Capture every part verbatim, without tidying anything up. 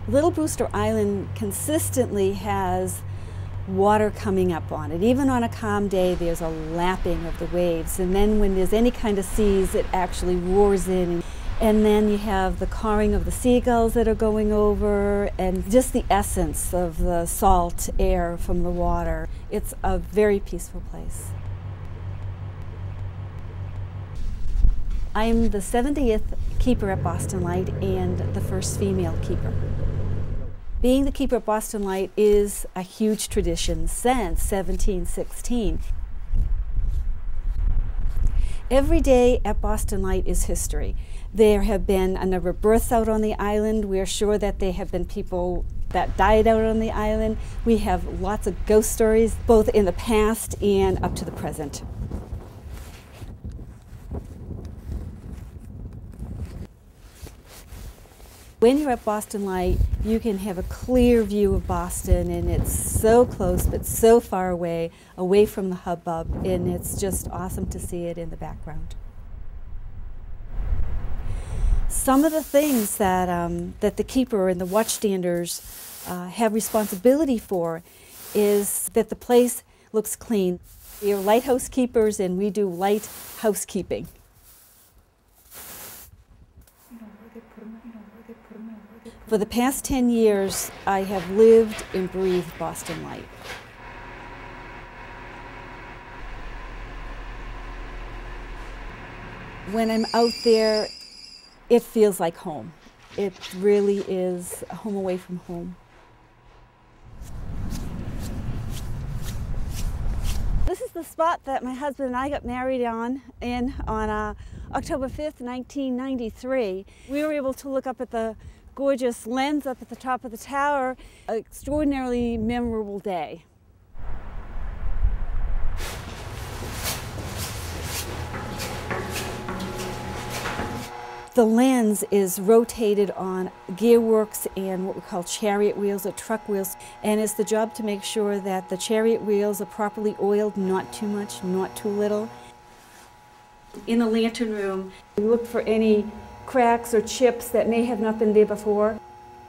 Little Brewster Island consistently has water coming up on it. Even on a calm day, there's a lapping of the waves, and then when there's any kind of seas, it actually roars in. And then you have the cawing of the seagulls that are going over, and just the essence of the salt air from the water. It's a very peaceful place. I'm the seventieth keeper at Boston Light and the first female keeper. Being the keeper at Boston Light is a huge tradition since seventeen sixteen. Every day at Boston Light is history. There have been a number of births out on the island. We're sure that there have been people that died out on the island. We have lots of ghost stories, both in the past and up to the present. When you're at Boston Light, you can have a clear view of Boston, and it's so close but so far away, away from the hubbub, and it's just awesome to see it in the background. Some of the things that, um, that the keeper and the watchstanders uh, have responsibility for is that the place looks clean. We are lighthouse keepers, and we do light housekeeping. For the past ten years, I have lived and breathed Boston Light. When I'm out there, it feels like home. It really is a home away from home. This is the spot that my husband and I got married on in on uh, October fifth, nineteen ninety-three. We were able to look up at the gorgeous lens up at the top of the tower. An extraordinarily memorable day. The lens is rotated on gearworks and what we call chariot wheels or truck wheels, and it's the job to make sure that the chariot wheels are properly oiled, not too much, not too little. In the lantern room, we look for any cracks or chips that may have not been there before.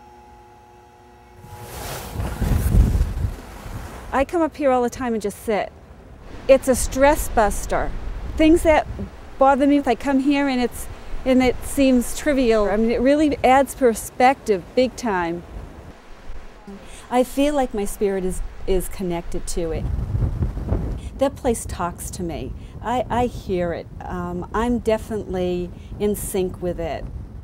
I come up here all the time and just sit. It's a stress buster. Things that bother me, I come here and it's and it seems trivial. I mean, it really adds perspective big time. I feel like my spirit is, is connected to it. That place talks to me. I, I hear it. Um, I'm definitely in sync with it.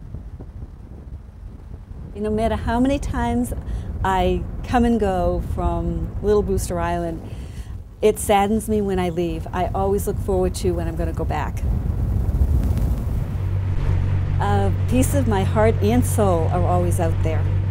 No matter how many times I come and go from Little Brewster Island, it saddens me when I leave. I always look forward to when I'm going to go back. A piece of my heart and soul are always out there.